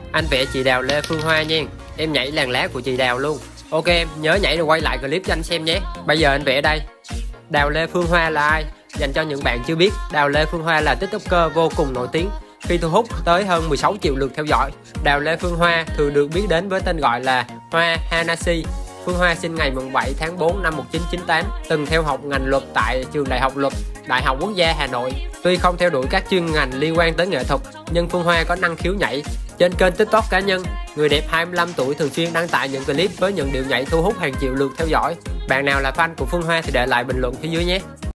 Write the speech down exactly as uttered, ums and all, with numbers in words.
Anh vẽ chị Đào Lê Phương Hoa nha. Em nhảy làn lá của chị Đào luôn. Ok em, nhớ nhảy rồi quay lại clip cho anh xem nhé. Bây giờ anh vẽ đây. Đào Lê Phương Hoa là ai? Dành cho những bạn chưa biết, Đào Lê Phương Hoa là tiktoker vô cùng nổi tiếng khi thu hút tới hơn mười sáu triệu lượt theo dõi. Đào Lê Phương Hoa thường được biết đến với tên gọi là Hoa Hanashi. Phương Hoa sinh ngày bảy tháng tư năm một nghìn chín trăm chín mươi tám, từng theo học ngành luật tại trường Đại học Luật, Đại học Quốc gia Hà Nội. Tuy không theo đuổi các chuyên ngành liên quan tới nghệ thuật, nhưng Phương Hoa có năng khiếu nhảy. Trên kênh TikTok cá nhân, người đẹp hai mươi lăm tuổi thường xuyên đăng tải những clip với những điệu nhảy thu hút hàng triệu lượt theo dõi. Bạn nào là fan của Phương Hoa thì để lại bình luận phía dưới nhé.